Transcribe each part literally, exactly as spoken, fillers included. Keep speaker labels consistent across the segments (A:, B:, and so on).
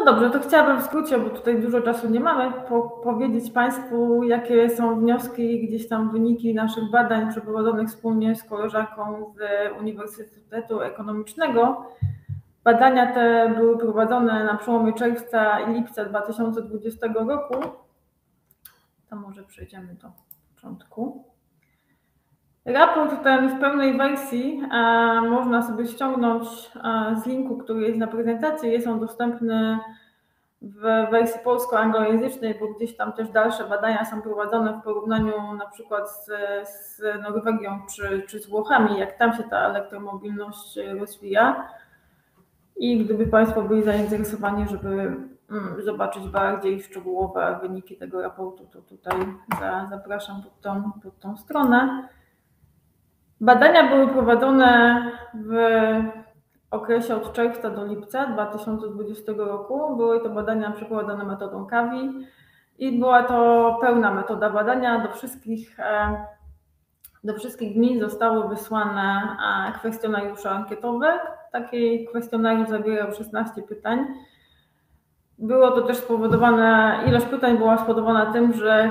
A: No dobrze, to chciałabym w skrócie, bo tutaj dużo czasu nie mamy, po, powiedzieć Państwu, jakie są wnioski, gdzieś tam wyniki naszych badań przeprowadzonych wspólnie z koleżanką z Uniwersytetu Ekonomicznego. Badania te były prowadzone na przełomie czerwca i lipca dwa tysiące dwudziestego roku. To może przejdziemy do początku. Raport ten w pełnej wersji e, można sobie ściągnąć e, z linku, który jest na prezentacji. Jest on dostępny w wersji polsko-anglojęzycznej, bo gdzieś tam też dalsze badania są prowadzone w porównaniu na przykład z, z Norwegią czy, czy z Włochami, jak tam się ta elektromobilność rozwija. I gdyby Państwo byli zainteresowani, żeby mm, zobaczyć bardziej szczegółowe wyniki tego raportu, to tutaj za, zapraszam pod tą, pod tą stronę. Badania były prowadzone w okresie od czerwca do lipca dwa tysiące dwudziestego roku. Były to badania przeprowadzone metodą Kawi i była to pełna metoda badania. Do wszystkich, do wszystkich gmin zostały wysłane kwestionariusze ankietowe. Taki kwestionariusz zawierał szesnaście pytań. Było to też spowodowane, ilość pytań była spowodowana tym, że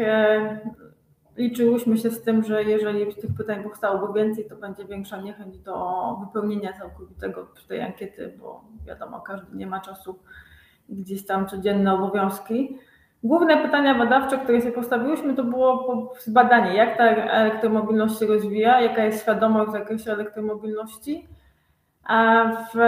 A: liczyłyśmy się z tym, że jeżeli tych pytań powstałoby więcej, to będzie większa niechęć do wypełnienia całkowitego tej ankiety, bo wiadomo, każdy nie ma czasu i gdzieś tam codzienne obowiązki. Główne pytania badawcze, które sobie postawiłyśmy, to było badanie, jak ta elektromobilność się rozwija, jaka jest świadomość w zakresie elektromobilności w,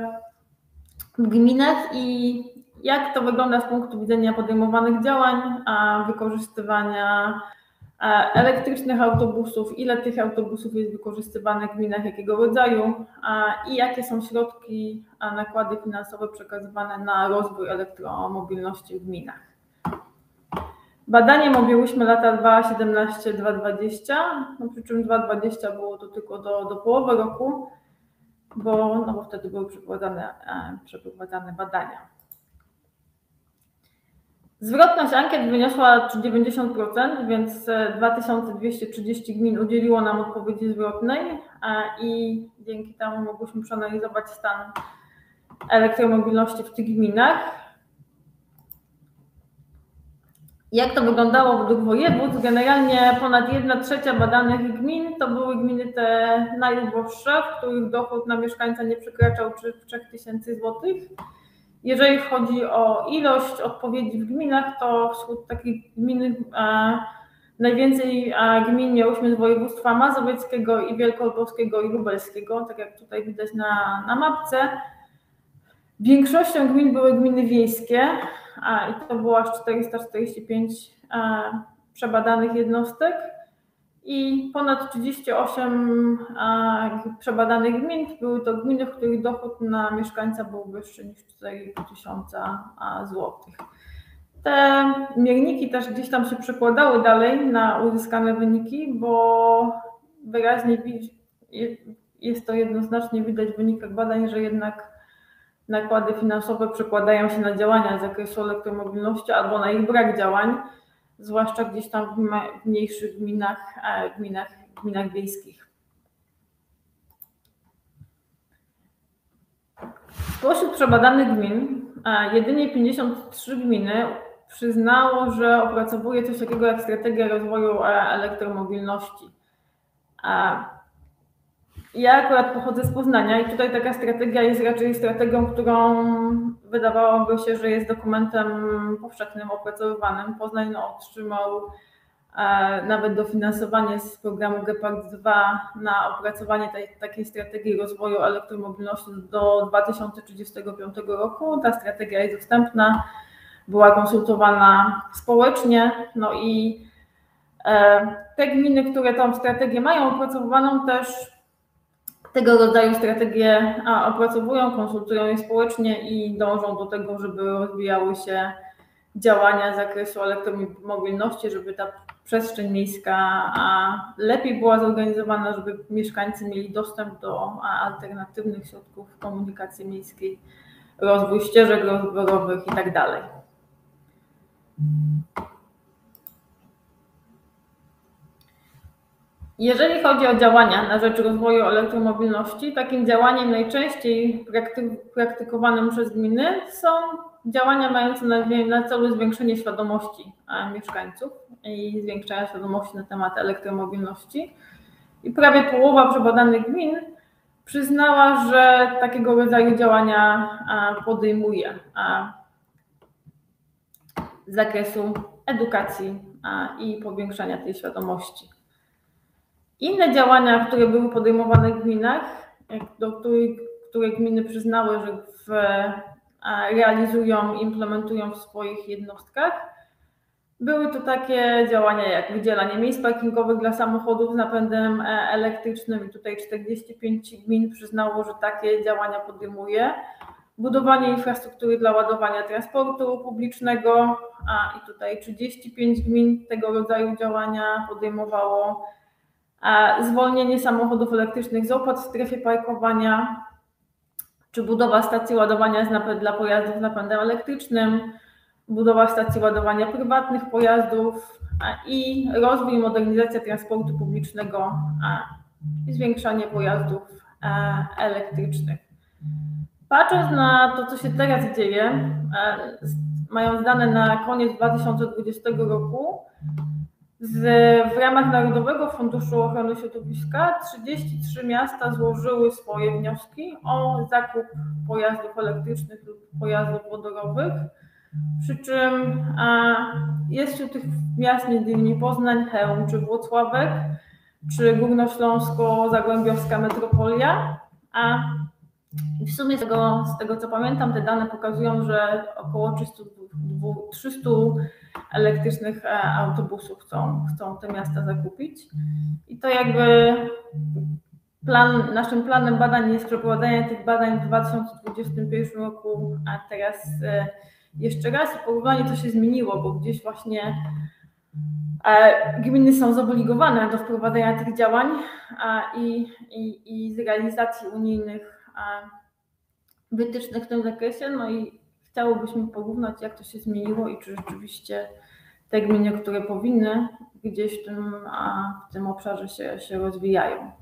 A: w gminach i jak to wygląda z punktu widzenia podejmowanych działań, wykorzystywania elektrycznych autobusów, ile tych autobusów jest wykorzystywanych w gminach, jakiego rodzaju i jakie są środki, nakłady finansowe przekazywane na rozwój elektromobilności w gminach. Badaniem objęłyśmy lata dwa tysiące siedemnaście do dwa tysiące dwudziestego, no przy czym dwa tysiące dwudziestego było to tylko do, do połowy roku, bo, no bo wtedy były przeprowadzane, przeprowadzane badania. Zwrotność ankiet wyniosła dziewięćdziesiąt procent, więc dwa tysiące dwieście trzydzieści gmin udzieliło nam odpowiedzi zwrotnej i dzięki temu mogłyśmy przeanalizować stan elektromobilności w tych gminach. Jak to wyglądało według województw? Generalnie ponad jedna trzecia badanych gmin to były gminy te najuboższe, w których dochód na mieszkańca nie przekraczał trzy tysiące złotych. Jeżeli chodzi o ilość odpowiedzi w gminach, to wśród takich gmin e, najwięcej e, gmin miałyśmy z województwa mazowieckiego i wielkopolskiego i lubelskiego, tak jak tutaj widać na, na mapce. Większością gmin były gminy wiejskie a, i to było aż czterysta czterdzieści pięć e, przebadanych jednostek i ponad trzydzieści osiem e, przebadanych gmin były to gminy, w których dochód na mieszkańca był wyższy niż cztery i pół tysiąca złotych. Te mierniki też gdzieś tam się przekładały dalej na uzyskane wyniki, bo wyraźnie jest to jednoznacznie widać w wynikach badań, że jednak nakłady finansowe przekładają się na działania z zakresu elektromobilności albo na ich brak działań, zwłaszcza gdzieś tam w mniejszych gminach, gminach, gminach wiejskich. Spośród przebadanych gmin jedynie pięćdziesiąt trzy gminy przyznało, że opracowuje coś takiego jak strategia rozwoju elektromobilności. Ja akurat pochodzę z Poznania i tutaj taka strategia jest raczej strategią, którą wydawałoby się, że jest dokumentem powszechnym, opracowywanym. Poznań no, otrzymał e, nawet dofinansowanie z programu Gepard dwa na opracowanie tej, takiej strategii rozwoju elektromobilności do dwa tysiące trzydziestego piątego roku. Ta strategia jest dostępna, była konsultowana społecznie, no i e, te gminy, które tą strategię mają opracowaną, też tego rodzaju strategie opracowują, konsultują je społecznie i dążą do tego, żeby rozwijały się działania z zakresu elektromobilności, żeby ta przestrzeń miejska lepiej była zorganizowana, żeby mieszkańcy mieli dostęp do alternatywnych środków komunikacji miejskiej, rozwój ścieżek rowerowych i tak dalej. Jeżeli chodzi o działania na rzecz rozwoju elektromobilności, takim działaniem najczęściej prakty- praktykowanym przez gminy są działania mające na, na celu zwiększenie świadomości mieszkańców i zwiększenia świadomości na temat elektromobilności. I prawie połowa przebadanych gmin przyznała, że takiego rodzaju działania podejmuje z zakresu edukacji i powiększania tej świadomości. Inne działania, które były podejmowane w gminach, do których, które gminy przyznały, że w, realizują, implementują w swoich jednostkach, były to takie działania jak wydzielanie miejsc parkingowych dla samochodów z napędem elektrycznym i tutaj czterdzieści pięć gmin przyznało, że takie działania podejmuje. Budowanie infrastruktury dla ładowania transportu publicznego, a i tutaj trzydzieści pięć gmin tego rodzaju działania podejmowało. A zwolnienie samochodów elektrycznych z opłat w strefie parkowania, czy budowa stacji ładowania z napęd dla pojazdów z napędem elektrycznym, budowa stacji ładowania prywatnych pojazdów i rozwój i modernizacja transportu publicznego i zwiększanie pojazdów elektrycznych. Patrząc na to, co się teraz dzieje, mając dane na koniec dwa tysiące dwudziestego roku, z, w ramach Narodowego Funduszu Ochrony Środowiska trzydzieści trzy miasta złożyły swoje wnioski o zakup pojazdów elektrycznych lub pojazdów wodorowych, przy czym jest wśród tych miast między innymi Poznań, Chełm czy Włocławek, czy Górnośląsko-Zagłębiowska metropolia, a w sumie z tego, z tego co pamiętam, te dane pokazują, że około trzysta elektrycznych autobusów chcą, chcą te miasta zakupić. I to jakby plan, naszym planem badań jest przeprowadzenie tych badań w dwa tysiące dwudziestym pierwszym roku, a teraz jeszcze raz i porównanie, co się zmieniło, bo gdzieś właśnie gminy są zobligowane do wprowadzenia tych działań i, i, i z realizacji unijnych wytycznych w tym zakresie, no i chciałobyśmy porównać, jak to się zmieniło i czy rzeczywiście te gminy, które powinny, gdzieś w tym, w tym obszarze się, się rozwijają.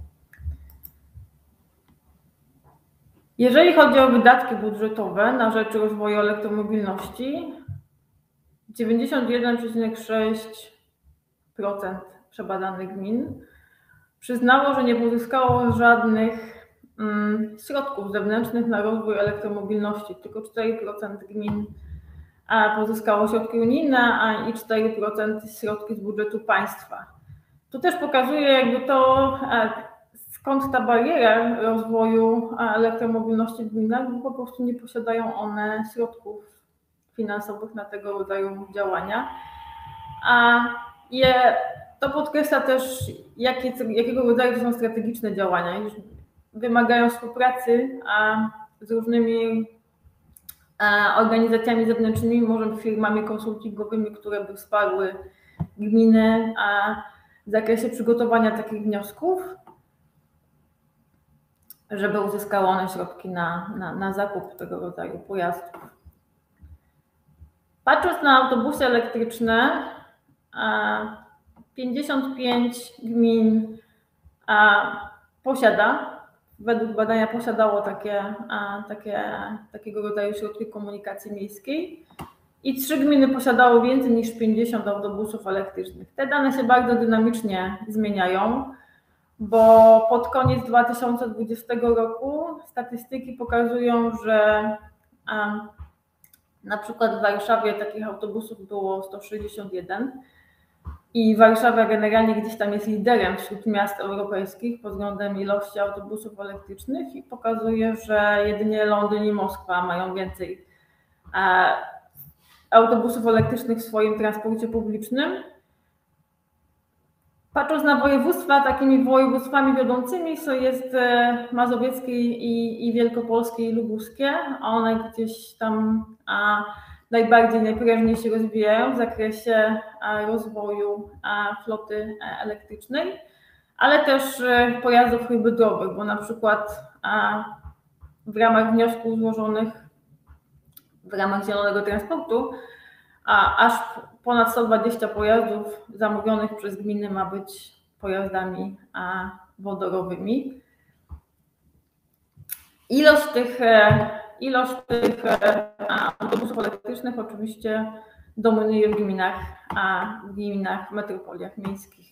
A: Jeżeli chodzi o wydatki budżetowe na rzecz rozwoju elektromobilności, dziewięćdziesiąt jeden przecinek sześć procent przebadanych gmin przyznało, że nie pozyskało żadnych środków zewnętrznych na rozwój elektromobilności. Tylko cztery procent gmin pozyskało środki unijne, a i cztery procent środki z budżetu państwa. To też pokazuje jakby to, skąd ta bariera rozwoju elektromobilności w gminach, bo po prostu nie posiadają one środków finansowych na tego rodzaju działania. A je, to podkreśla też, jakie, jakiego rodzaju to są strategiczne działania. Wymagają współpracy z różnymi organizacjami zewnętrznymi, może firmami konsultingowymi, które by wsparły gminy w zakresie przygotowania takich wniosków, żeby uzyskały one środki na, na, na zakup tego rodzaju pojazdów. Patrząc na autobusy elektryczne, pięćdziesiąt pięć gmin posiada, według badania posiadało takie, takie, takiego rodzaju środki komunikacji miejskiej i trzy gminy posiadały więcej niż pięćdziesiąt autobusów elektrycznych. Te dane się bardzo dynamicznie zmieniają, bo pod koniec dwa tysiące dwudziestego roku statystyki pokazują, że na przykład w Warszawie takich autobusów było sto sześćdziesiąt jeden i Warszawa generalnie gdzieś tam jest liderem wśród miast europejskich pod względem ilości autobusów elektrycznych i pokazuje, że jedynie Londyn i Moskwa mają więcej autobusów elektrycznych w swoim transporcie publicznym. Patrząc na województwa, takimi województwami wiodącymi są jest mazowieckie i, i wielkopolskie i lubuskie, a one gdzieś tam a, najbardziej, najprężniej się rozwijają w zakresie a, rozwoju a, floty elektrycznej, ale też a, pojazdów hybrydowych, bo na przykład a, w ramach wniosków złożonych w ramach zielonego transportu a aż ponad sto dwadzieścia pojazdów zamówionych przez gminy ma być pojazdami wodorowymi. Ilość tych ilość tych autobusów elektrycznych oczywiście dominuje w gminach, a w gminach, w metropoliach miejskich.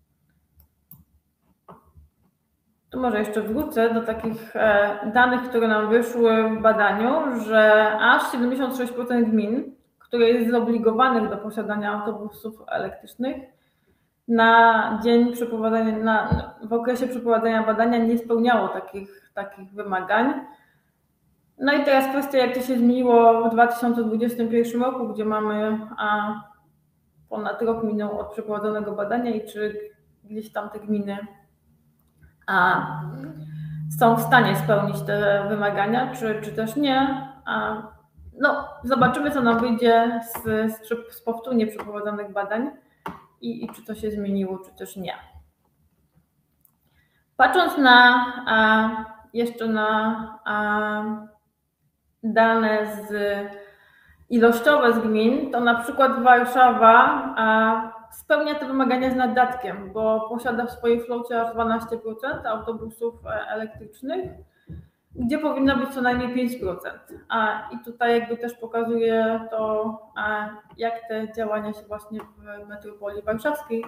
A: Tu może jeszcze wrócę do takich danych, które nam wyszły w badaniu, że aż siedemdziesiąt sześć procent gmin, które jest zobligowanych do posiadania autobusów elektrycznych, na dzień przeprowadzania, na, w okresie przeprowadzania badania nie spełniało takich, takich wymagań. No i teraz kwestia, jak to się zmieniło w dwa tysiące dwudziestym pierwszym roku, gdzie mamy a, ponad rok minął od przeprowadzonego badania i czy gdzieś tam te gminy a, są w stanie spełnić te wymagania, czy, czy też nie. A, no, zobaczymy, co nam wyjdzie z, z, z powtórnie przeprowadzonych badań i, i czy to się zmieniło, czy też nie. Patrząc na a, jeszcze na a, dane z ilościowe z gmin, to na przykład Warszawa a, spełnia te wymagania z naddatkiem, bo posiada w swojej flocie aż dwanaście procent autobusów elektrycznych, gdzie powinno być co najmniej pięć procent. A, I tutaj jakby też pokazuje to, a, jak te działania się właśnie w metropolii warszawskiej,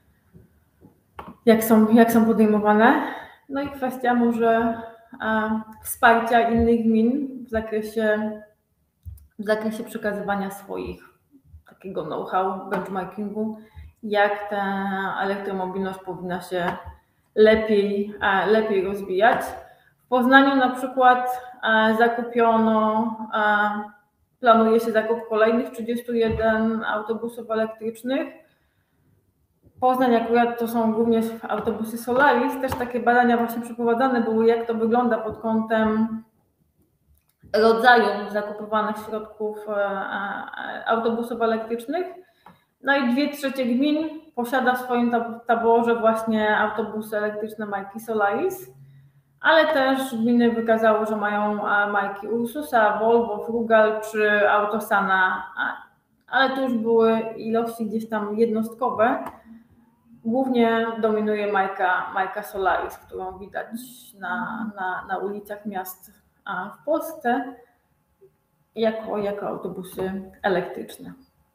A: jak są, jak są podejmowane. No i kwestia może a, wsparcia innych gmin w zakresie, w zakresie przekazywania swoich, takiego know-how, benchmarkingu, jak ta elektromobilność powinna się lepiej, a, lepiej rozwijać. W Poznaniu na przykład a, zakupiono, a, planuje się zakup kolejnych trzydziestu jeden autobusów elektrycznych. Poznań akurat to są głównie autobusy Solaris, też takie badania właśnie przeprowadzane były, jak to wygląda pod kątem rodzaju zakupywanych środków autobusów elektrycznych. No i dwie trzecie gmin posiada w swoim taborze właśnie autobusy elektryczne marki Solaris, ale też gminy wykazały, że mają marki Ursusa, Volvo, Frugal czy Autosana, ale tu już były ilości gdzieś tam jednostkowe. Głównie dominuje marka, marka Solaris, którą widać na, na, na ulicach miast w Polsce jako, jako autobusy elektryczne.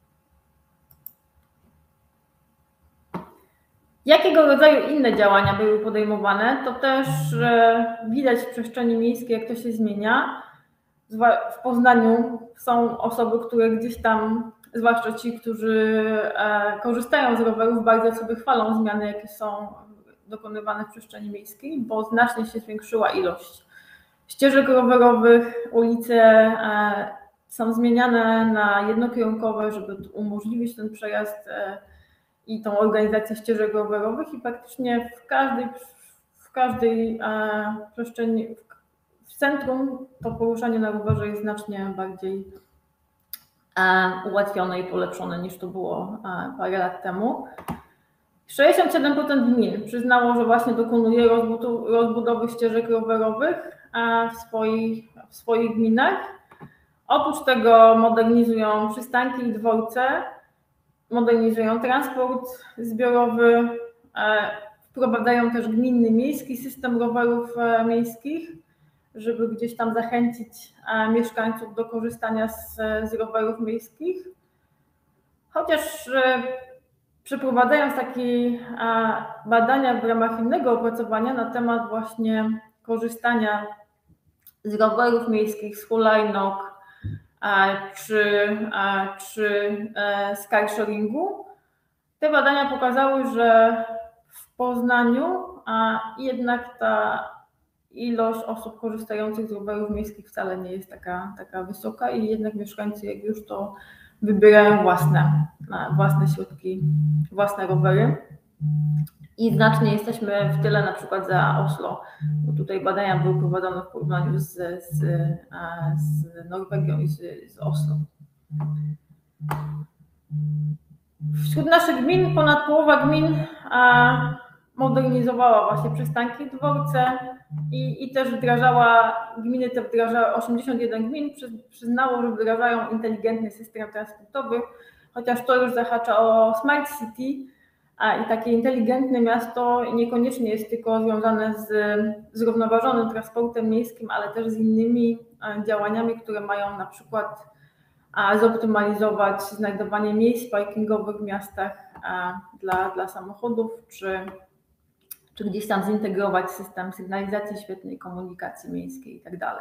A: Jakiego rodzaju inne działania były podejmowane, to też widać w przestrzeni miejskiej, jak to się zmienia. W Poznaniu są osoby, które gdzieś tam, zwłaszcza ci, którzy korzystają z rowerów, bardzo sobie chwalą zmiany, jakie są dokonywane w przestrzeni miejskiej, bo znacznie się zwiększyła ilość ścieżek rowerowych, ulice są zmieniane na jednokierunkowe, żeby umożliwić ten przejazd i tą organizację ścieżek rowerowych i praktycznie w każdej, w każdej przestrzeni, w centrum to poruszanie na rowerze jest znacznie bardziej ułatwione i polepszone niż to było parę lat temu. sześćdziesiąt siedem procent gmin przyznało, że właśnie dokonuje rozbudowy ścieżek rowerowych w swoich, w swoich gminach. Oprócz tego modernizują przystanki i dworce, modernizują transport zbiorowy, wprowadzają też gminny miejski system rowerów miejskich, żeby gdzieś tam zachęcić mieszkańców do korzystania z, z rowerów miejskich. Chociaż przeprowadzając takie badania w ramach innego opracowania na temat właśnie korzystania z rowerów miejskich, z hulajnóg czy, czy z carsharingu, te badania pokazały, że w Poznaniu jednak ta ilość osób korzystających z rowerów miejskich wcale nie jest taka, taka wysoka i jednak mieszkańcy jak już to wybierają własne, własne środki, własne rowery. I znacznie jesteśmy w tyle na przykład za Oslo, bo tutaj badania były prowadzone w porównaniu z, z, z Norwegią i z, z Oslo. Wśród naszych gmin ponad połowa gmin modernizowała właśnie przystanki i dworce i, i też wdrażała, gminy te wdrażały, osiemdziesiąt jeden gmin przyznało, że wdrażają inteligentny system transportowy, chociaż to już zahacza o Smart City, A i takie inteligentne miasto niekoniecznie jest tylko związane z zrównoważonym transportem miejskim, ale też z innymi działaniami, które mają na przykład zoptymalizować znajdowanie miejsc parkingowych w miastach dla, dla samochodów, czy, czy gdzieś tam zintegrować system sygnalizacji świetnej, komunikacji miejskiej i tak dalej.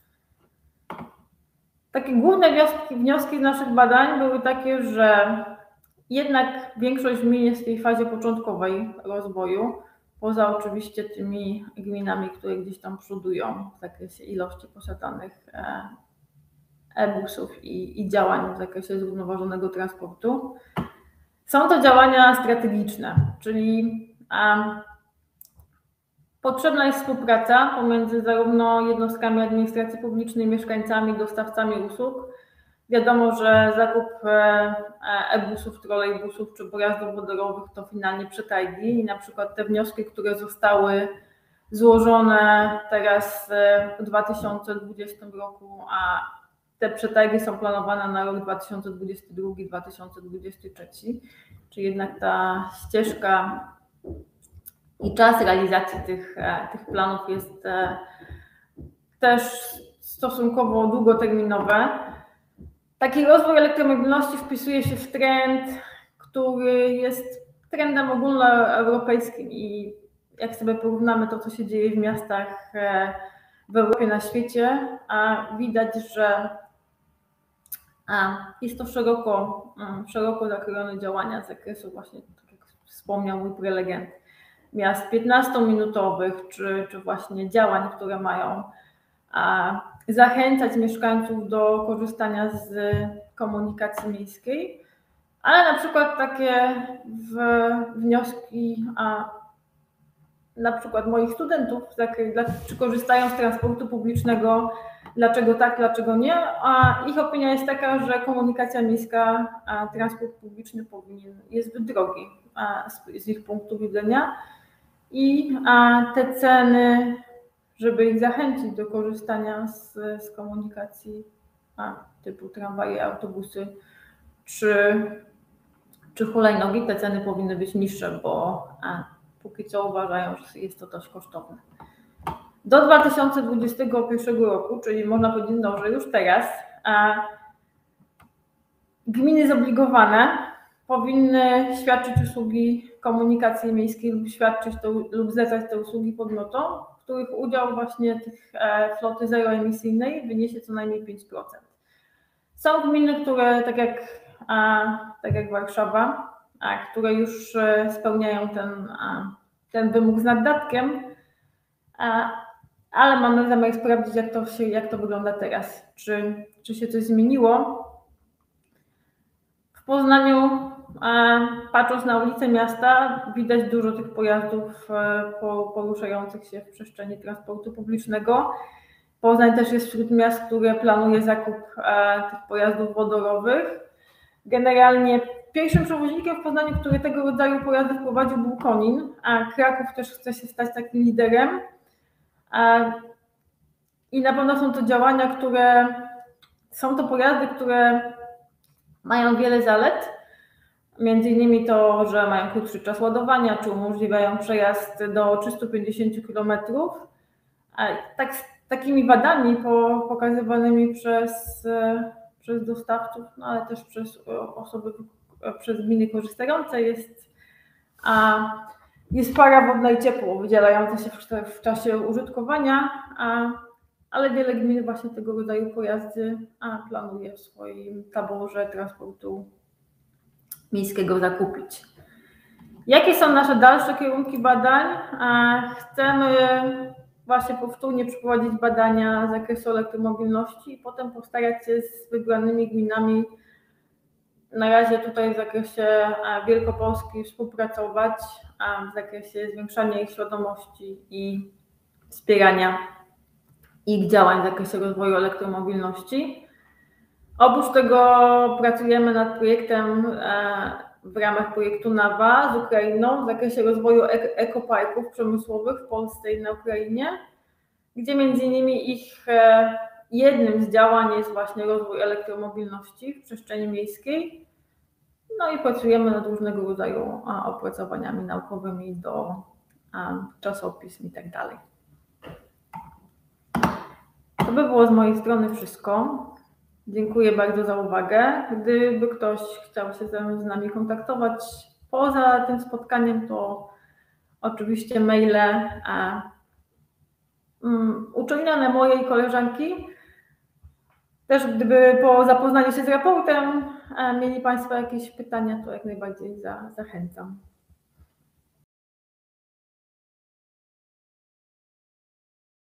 A: Takie główne wnioski, wnioski z naszych badań były takie, że jednak większość gmin jest w tej fazie początkowej rozwoju, poza oczywiście tymi gminami, które gdzieś tam przodują w zakresie ilości posiadanych e-busów i, i działań w zakresie zrównoważonego transportu. Są to działania strategiczne, czyli a, potrzebna jest współpraca pomiędzy zarówno jednostkami administracji publicznej, mieszkańcami, dostawcami usług. Wiadomo, że zakup e-busów, trolejbusów czy pojazdów wodorowych to finalnie przetargi i na przykład te wnioski, które zostały złożone teraz w dwa tysiące dwudziestym roku, a te przetargi są planowane na rok dwa tysiące dwudziesty drugi do dwa tysiące dwudziesty trzeci, czyli jednak ta ścieżka i czas realizacji tych, tych planów jest też stosunkowo długoterminowy. Taki rozwój elektromobilności wpisuje się w trend, który jest trendem ogólnoeuropejskim i jak sobie porównamy to, co się dzieje w miastach w Europie, na świecie, widać, że jest to szeroko, szeroko zakrojone działania z zakresu właśnie, tak jak wspomniał mój prelegent, miast piętnastominutowych, czy, czy właśnie działań, które mają zachęcać mieszkańców do korzystania z komunikacji miejskiej, ale na przykład takie wnioski a na przykład moich studentów, czy korzystają z transportu publicznego, dlaczego tak, dlaczego nie, a ich opinia jest taka, że komunikacja miejska, a transport publiczny powinien, jest zbyt drogi a z ich punktu widzenia i a te ceny, żeby ich zachęcić do korzystania z, z komunikacji a, typu tramwaje, autobusy czy, czy hulajnogi, te ceny powinny być niższe, bo a, póki co uważają, że jest to dość kosztowne. Do dwa tysiące dwudziestego pierwszego roku, czyli można powiedzieć, no, że już teraz, a, gminy zobligowane powinny świadczyć usługi komunikacji miejskiej lub świadczyć to, lub zlecać te usługi podmiotom, w których udział właśnie tych e, floty zeroemisyjnej wyniesie co najmniej pięć procent. Są gminy, które tak jak, a, tak jak Warszawa, a, które już spełniają ten, a, ten wymóg z naddatkiem, a, ale mamy zamiar sprawdzić, jak to, się, jak to wygląda teraz. Czy, czy się coś zmieniło? W Poznaniu, patrząc na ulice miasta, widać dużo tych pojazdów poruszających się w przestrzeni transportu publicznego. Poznań też jest wśród miast, które planuje zakup tych pojazdów wodorowych. Generalnie pierwszym przewoźnikiem w Poznaniu, który tego rodzaju pojazdy wprowadził, był Konin, a Kraków też chce się stać takim liderem. I na pewno są to działania, które są to pojazdy, które mają wiele zalet, między innymi to, że mają krótszy czas ładowania, czy umożliwiają przejazd do trzystu pięćdziesięciu kilometrów. Tak, z takimi wadami po, pokazywanymi przez, przez dostawców, no ale też przez osoby, przez gminy korzystające jest, a, jest para wodna i ciepło wydzielające się w, w czasie użytkowania, a, ale wiele gmin właśnie tego rodzaju pojazdy a, planuje w swoim taborze transportu miejskiego zakupić. Jakie są nasze dalsze kierunki badań? Chcemy właśnie powtórnie przeprowadzić badania z zakresu elektromobilności i potem postarać się z wybranymi gminami, na razie tutaj w zakresie Wielkopolski, współpracować w zakresie zwiększania ich świadomości i wspierania ich działań w zakresie rozwoju elektromobilności. Oprócz tego pracujemy nad projektem w ramach projektu NAWA z Ukrainą w zakresie rozwoju ekoparków przemysłowych w Polsce i na Ukrainie, gdzie między innymi ich jednym z działań jest właśnie rozwój elektromobilności w przestrzeni miejskiej. No i pracujemy nad różnego rodzaju opracowaniami naukowymi do czasopism i tak dalej. To by było z mojej strony wszystko. Dziękuję bardzo za uwagę. Gdyby ktoś chciał się z nami kontaktować poza tym spotkaniem, to oczywiście maile um, uczelniane mojej koleżanki. Też gdyby po zapoznaniu się z raportem mieli Państwo jakieś pytania, to jak najbardziej za, zachęcam.